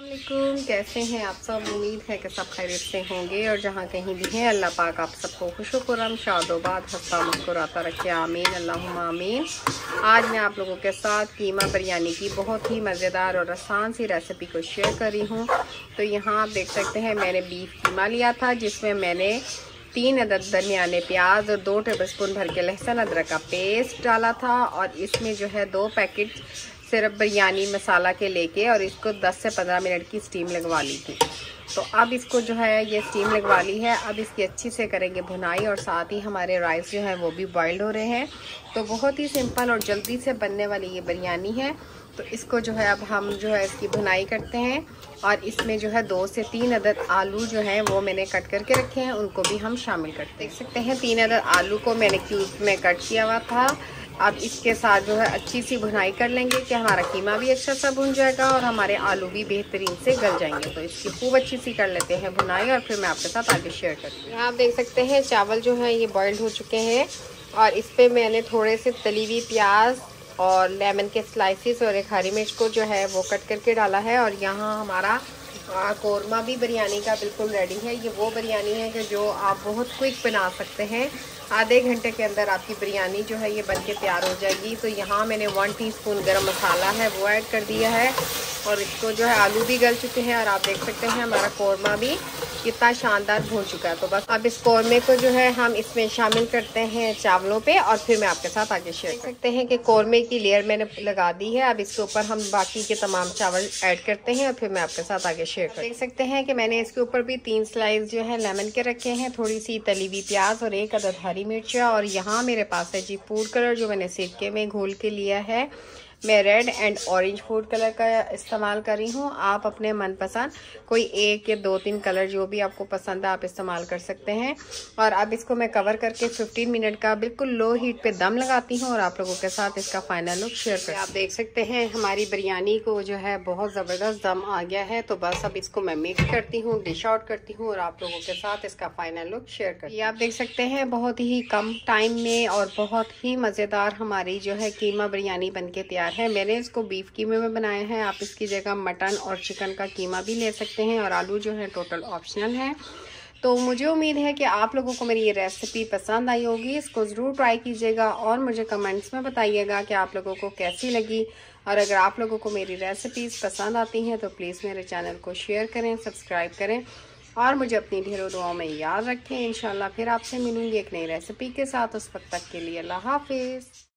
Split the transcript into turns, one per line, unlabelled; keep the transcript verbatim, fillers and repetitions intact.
वालेकुम, कैसे हैं आप सब। उम्मीद है कि सब खैरियत से होंगे और जहाँ कहीं भी हैं अल्लाह पाक आप सबको खुश खुरम शादोबाद हंसता मुस्कुराता रखे, आमीन अल्लाहुम्मा आमीन। आज मैं आप लोगों के साथ कीमा बिरयानी की बहुत ही मज़ेदार और आसान सी रेसिपी को शेयर कर रही हूँ। तो यहाँ आप देख सकते हैं मैंने बीफ कीमा लिया था, जिसमें मैंने तीन अदद दरमियाने प्याज और दो टेबलस्पून भर के लहसुन अदरक का पेस्ट डाला था और इसमें जो है दो पैकेट सिर्फ बिरयानी मसाला के लेके और इसको दस से पंद्रह मिनट की स्टीम लगवा ली थी। तो अब इसको जो है ये स्टीम लगवा ली है। अब इसकी अच्छी से करेंगे भुनाई और साथ ही हमारे राइस जो है वो भी बॉइल्ड हो रहे हैं। तो बहुत ही सिंपल और जल्दी से बनने वाली ये बिरयानी है। तो इसको जो है अब हम जो है इसकी भुनाई करते हैं और इसमें जो है दो से तीन अदद आलू जो है वो मैंने कट करके रखे हैं, उनको भी हम शामिल करते हैं। देख सकते हैं तीन अदद आलू को मैंने क्यूब में कट किया हुआ था। अब इसके साथ जो है अच्छी सी भुनाई कर लेंगे कि हमारा कीमा भी अच्छा सा भुन जाएगा और हमारे आलू भी बेहतरीन से गल जाएंगे। तो इसकी खूब अच्छी सी कर लेते हैं भुनाई और फिर मैं आपके साथ आगे शेयर करती हूँ। आप देख सकते हैं चावल जो है ये बॉइल्ड हो चुके हैं और इस पर मैंने थोड़े से तली हुई प्याज और लेमन के स्लाइसिस और एक हरी मिर्च को जो है वो कट करके डाला है। और यहाँ हमारा कौरमा भी बिरयानी का बिल्कुल रेडी है। ये वो बिरयानी है कि जो आप बहुत क्विक बना सकते हैं, आधे घंटे के अंदर आपकी बिरयानी जो है ये बनके तैयार हो जाएगी। तो यहाँ मैंने वन टीस्पून गरम मसाला है वो ऐड कर दिया है और इसको जो है आलू भी गल चुके हैं और आप देख सकते हैं हमारा कौरमा भी कितना शानदार भून चुका है। तो बस अब इस कौरमे को जो है हम इसमें शामिल करते हैं चावलों पे और फिर मैं आपके साथ आगे शेयर कर सकते हैं कि कौरमे की लेयर मैंने लगा दी है। अब इसके ऊपर हम बाकी के तमाम चावल ऐड करते हैं और फिर मैं आपके साथ आगे शेयर कर देख सकते हैं कि मैंने इसके ऊपर भी तीन स्लाइस जो है लेमन के रखे हैं, थोड़ी सी तली हुई प्याज और एक अदद हरी मिर्च। और यहाँ मेरे पास है जी फूड कलर जो मैंने सिरके में घोल के लिया है। मैं red and orange food colour का इस्तेमाल कर रही हूँ। आप अपने मनपसंद कोई एक या दो तीन कलर जो भी आपको पसंद है आप इस्तेमाल कर सकते हैं। और अब इसको मैं कवर करके पंद्रह मिनट का बिल्कुल लो हीट पे दम लगाती हूँ और आप लोगों के साथ इसका फाइनल लुक शेयर करती हूँ। आप देख सकते हैं हमारी बिरयानी को जो है बहुत ज़बरदस्त दम आ गया है। तो बस अब इसको मैं मिक्स करती हूँ, डिश आउट करती हूँ और आप लोगों के साथ इसका फाइनल लुक शेयर करती हूँ। आप देख सकते हैं बहुत ही कम टाइम में और बहुत ही मज़ेदार हमारी जो है कीमा बिरयानी बन के तैयार है। मैंने इसको बीफ कीमे में बनाया है, आप इसकी जगह मटन और चिकन का कीमा भी ले सकते हैं और आलू जो है टोटल ऑप्शनल है। तो मुझे उम्मीद है कि आप लोगों को मेरी ये रेसिपी पसंद आई होगी। इसको ज़रूर ट्राई कीजिएगा और मुझे कमेंट्स में बताइएगा कि आप लोगों को कैसी लगी। और अगर आप लोगों को मेरी रेसिपीज़ पसंद आती हैं तो प्लीज़ मेरे चैनल को शेयर करें, सब्सक्राइब करें और मुझे अपनी ढेरों दुआओं में याद रखें। इंशाल्लाह फिर आपसे मिलूंगी एक नई रेसिपी के साथ। उस वक्त तक के लिए अल्लाह हाफिज़।